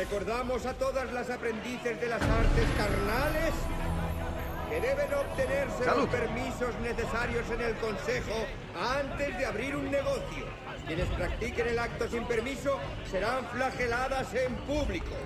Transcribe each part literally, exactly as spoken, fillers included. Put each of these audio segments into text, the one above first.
Recordamos a todas las aprendices de las artes carnales que deben obtenerse ¡Salud! los permisos necesarios en el consejo antes de abrir un negocio. Quienes practiquen el acto sin permiso serán flageladas en público.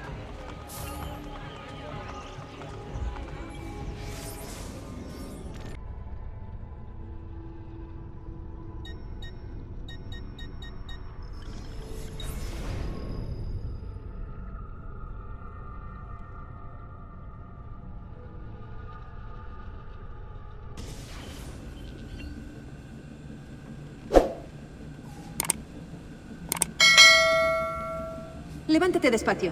Levántate despacio.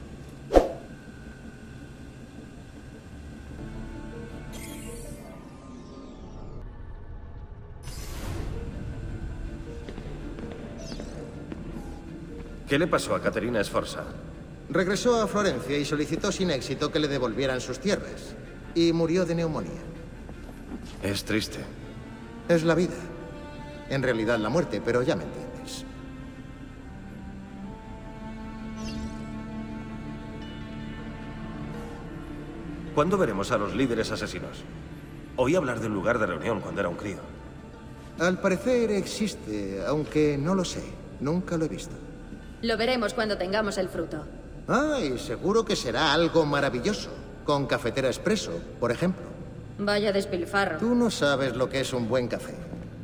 ¿Qué le pasó a Caterina Sforza? Regresó a Florencia y solicitó sin éxito que le devolvieran sus tierras. Y murió de neumonía. Es triste. Es la vida. En realidad la muerte, pero ya me entiendes. ¿Cuándo veremos a los líderes asesinos? Oí hablar de un lugar de reunión cuando era un crío. Al parecer existe, aunque no lo sé. Nunca lo he visto. Lo veremos cuando tengamos el fruto. Ay, seguro que será algo maravilloso. Con cafetera expreso, por ejemplo. Vaya despilfarro. Tú no sabes lo que es un buen café.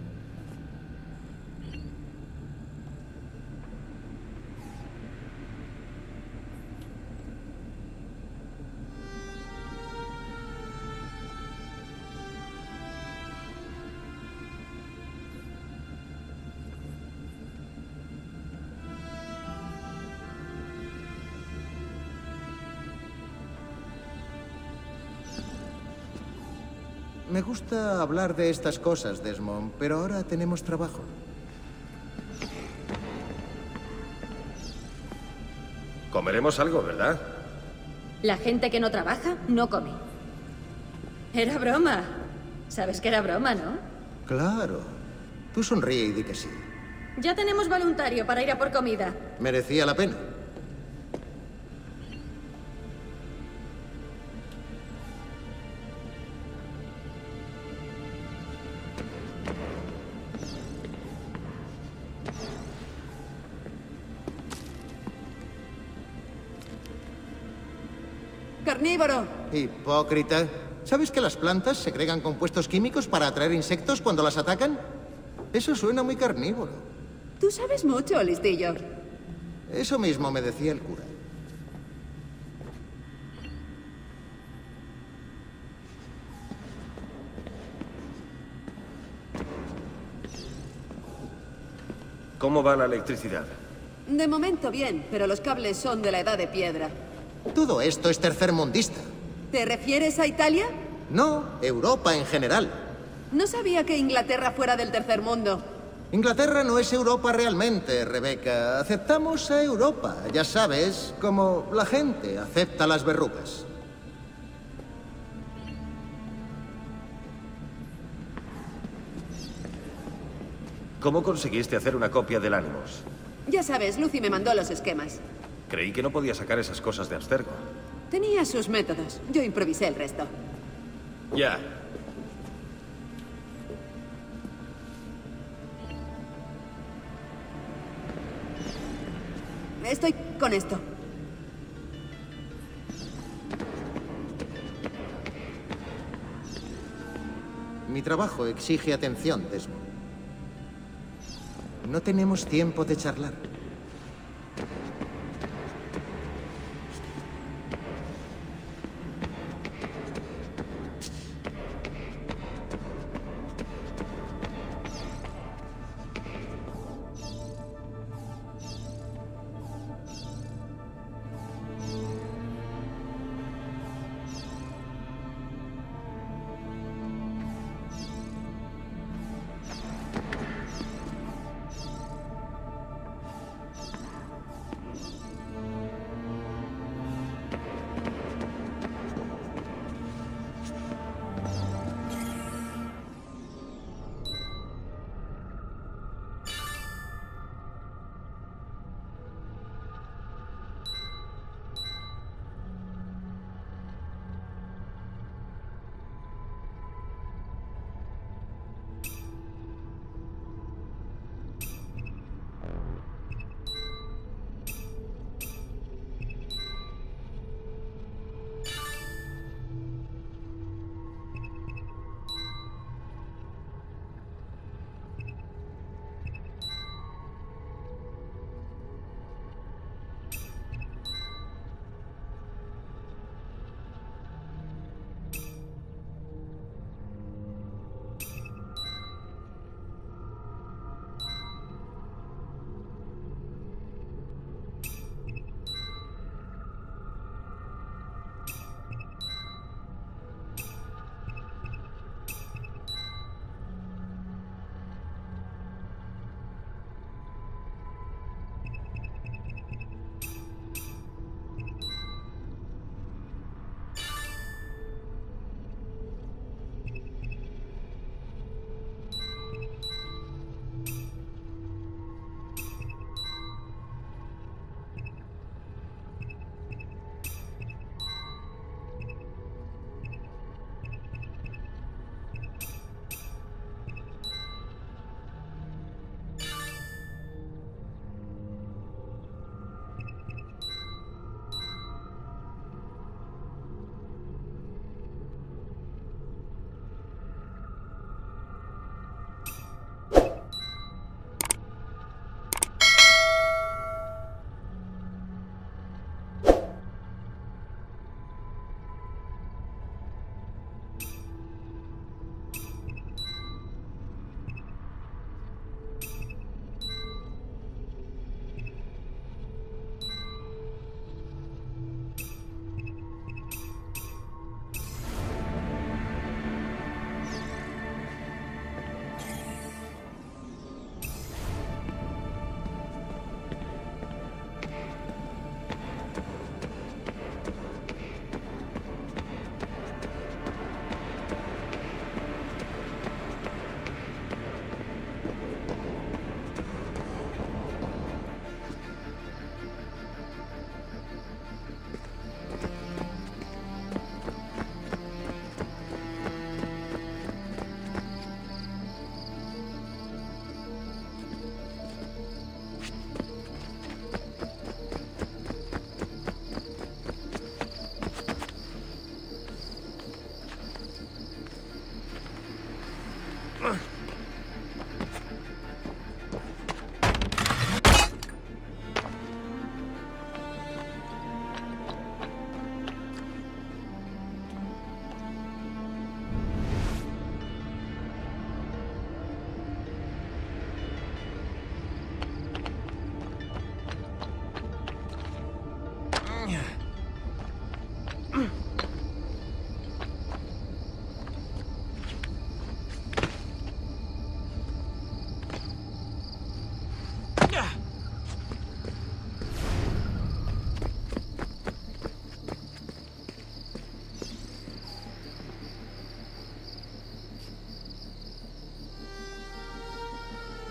Me gusta hablar de estas cosas, Desmond, pero ahora tenemos trabajo. Comeremos algo, ¿verdad? La gente que no trabaja, no come. Era broma. Sabes que era broma, ¿no? Claro. Tú sonríe y di que sí. Ya tenemos voluntario para ir a por comida. Merecía la pena. ¡Carnívoro! Hipócrita. ¿Sabes que las plantas segregan compuestos químicos para atraer insectos cuando las atacan? Eso suena muy carnívoro. Tú sabes mucho, listillo. Eso mismo me decía el cura. ¿Cómo va la electricidad? De momento bien, pero los cables son de la edad de piedra. Todo esto es tercermundista. ¿Te refieres a Italia? No, Europa en general. No sabía que Inglaterra fuera del tercer mundo. Inglaterra no es Europa realmente, Rebeca. Aceptamos a Europa, ya sabes, como la gente acepta las verrugas. ¿Cómo conseguiste hacer una copia del Animus? Ya sabes, Lucy me mandó los esquemas. Creí que no podía sacar esas cosas de Abstergo. Tenía sus métodos. Yo improvisé el resto. Ya. Estoy con esto. Mi trabajo exige atención, Desmond. No tenemos tiempo de charlar.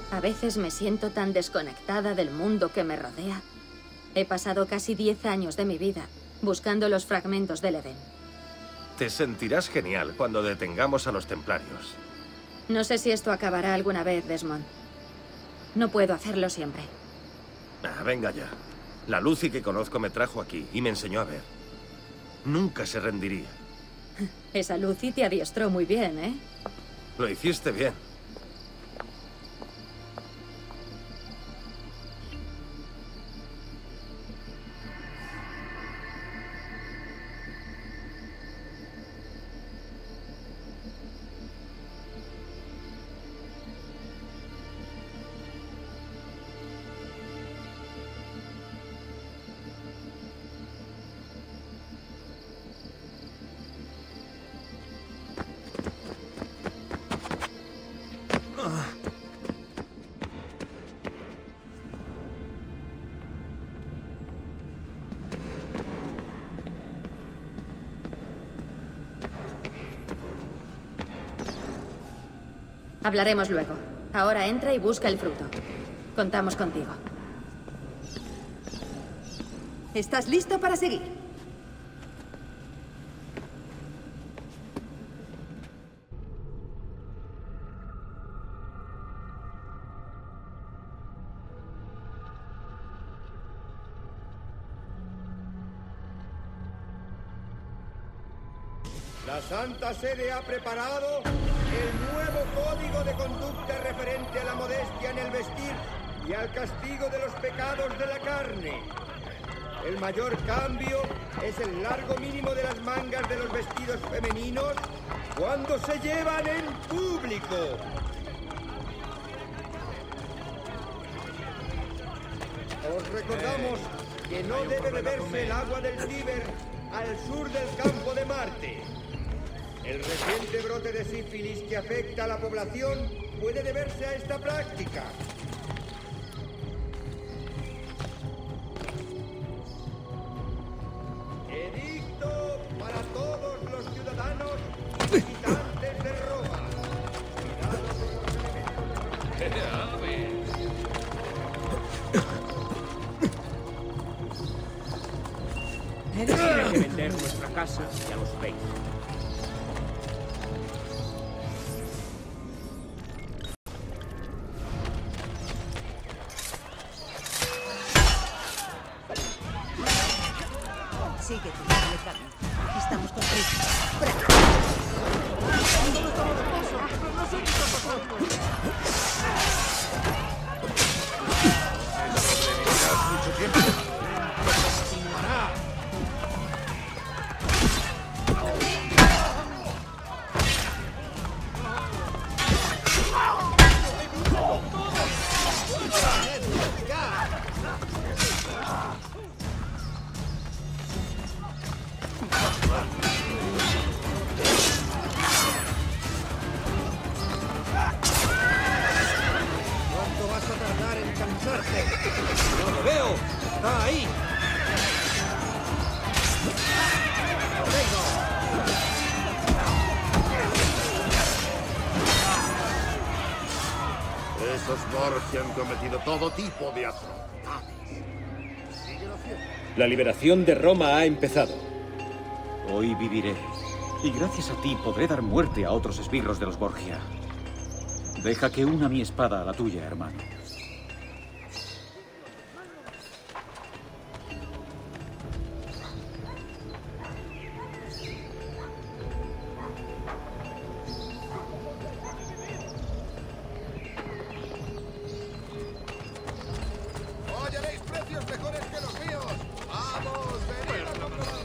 A veces me siento tan desconectada del mundo que me rodea. He pasado casi diez años de mi vida buscando los fragmentos del Edén. Te sentirás genial cuando detengamos a los templarios. No sé si esto acabará alguna vez, Desmond. No puedo hacerlo siempre. Ah, venga ya. La Lucy que conozco me trajo aquí y me enseñó a ver. Nunca se rendiría. Esa Lucy te adiestró muy bien, ¿eh? Lo hiciste bien. Hablaremos luego. Ahora entra y busca el fruto. Contamos contigo. ¿Estás listo para seguir? La Santa Sede ha preparado el nuevo código de conducta referente a la modestia en el vestir y al castigo de los pecados de la carne. El mayor cambio es el largo mínimo de las mangas de los vestidos femeninos cuando se llevan en público. Os recordamos que no debe beberse el agua del Tíber al sur del campo de Marte. El reciente brote de sífilis que afecta a la población puede deberse a esta práctica. Edicto para todos los ciudadanos y visitantes de Roma. Cuidado con los elementos. Tiene que vender nuestra casa, ya los veis. Sigue tu doble camino. Aquí estamos con prisa. Mucho tiempo. Continuará. ¿Cuánto vas a tardar en cansarte? ¡No lo veo! ¡Está ahí! Esos Borgi han cometido todo tipo de atrocidades. La liberación de Roma ha empezado. Hoy viviré. Y gracias a ti podré dar muerte a otros esbirros de los Borgia. Deja que una mi espada a la tuya, hermano. ¡Hallaréis precios mejores que los míos! ¡Vamos, venid a comprobarlo!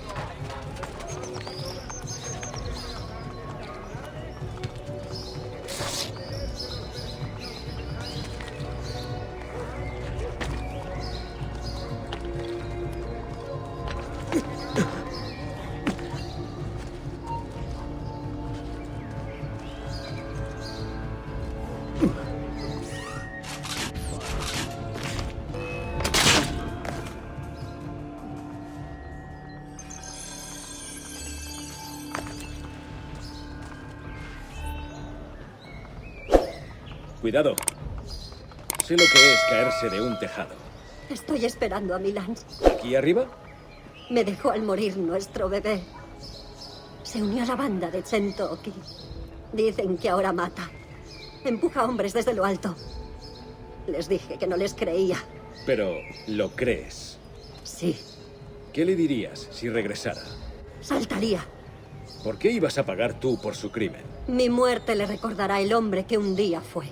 Cuidado. Sé lo que es caerse de un tejado. Estoy esperando a Milán. ¿Aquí arriba? Me dejó al morir nuestro bebé. Se unió a la banda de Chentoki. Dicen que ahora mata. Empuja hombres desde lo alto. Les dije que no les creía. Pero, ¿lo crees? Sí. ¿Qué le dirías si regresara? Saltaría. ¿Por qué ibas a pagar tú por su crimen? Mi muerte le recordará el hombre que un día fue.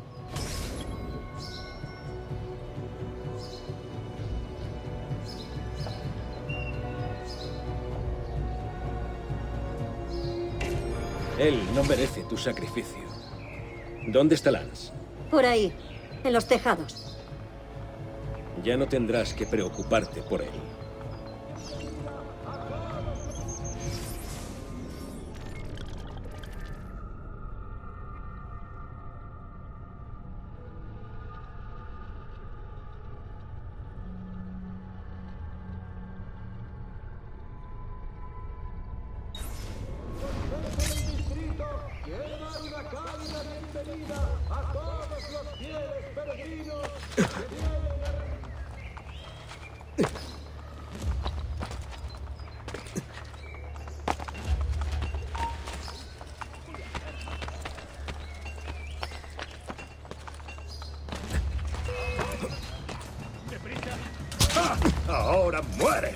Él no merece tu sacrificio. ¿Dónde está Lance? Por ahí, en los tejados. Ya no tendrás que preocuparte por él. ¡Ahora muere!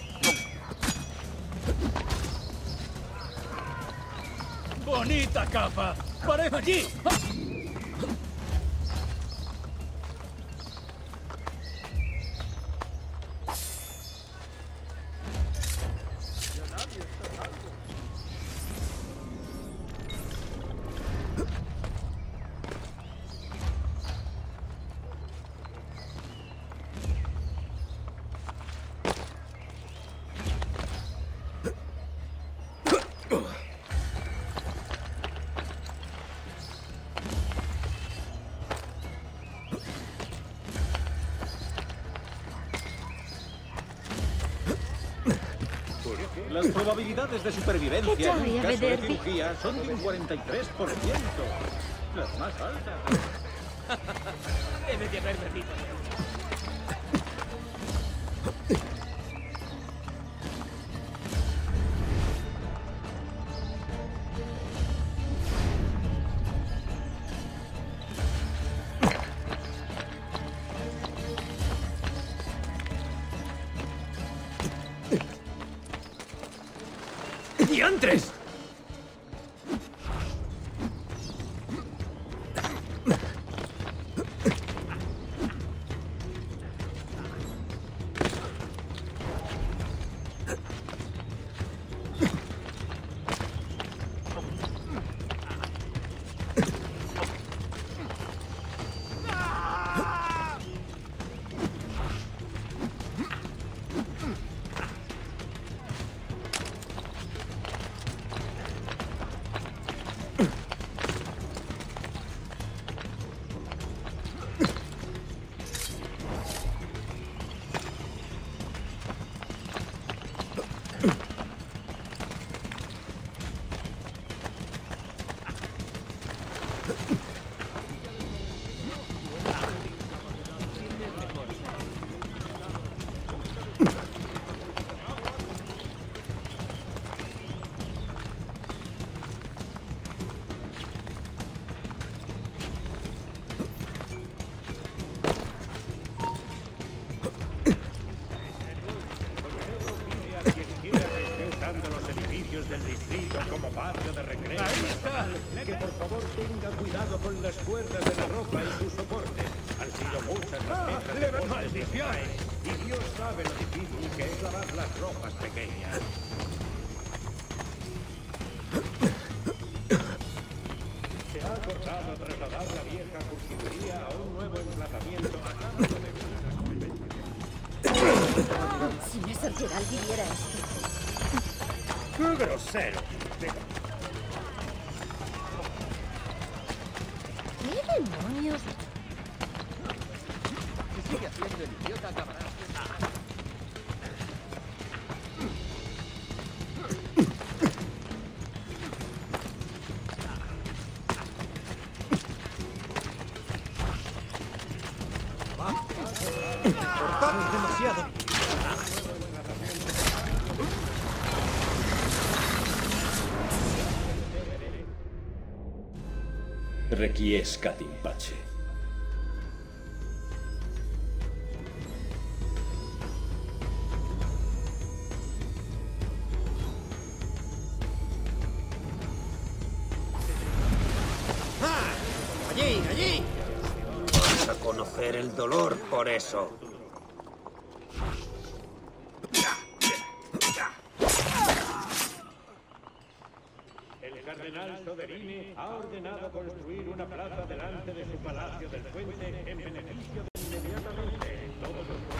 ¡Bonita capa! ¡Parece allí! Las probabilidades de supervivencia en un caso de cirugía son de un cuarenta y tres por ciento. Las más altas. Debe de haber bebido. ¡Diantres! Del distrito como patio de recreo. Ahí está. Que por favor tenga cuidado con las cuerdas de la ropa y sus soportes. Han sido muchas las quejas de postes que se caen, y Dios sabe lo difícil que es lavar las ropas pequeñas. Se ha acordado trasladar la vieja curtiduría a un nuevo emplazamiento a cambio de buenas. Si Messer Gerald viviera esto. ¡Qué grosero! ¿Qué demonios? Si sigue haciendo el idiota, acabará. Es demasiado. Requiescat in pace. ¡Allí, allí! Vas a conocer el dolor por eso. El cardenal Soderini ha ordenado construir una plaza delante de su palacio del puente en beneficio de inmediatamente todos los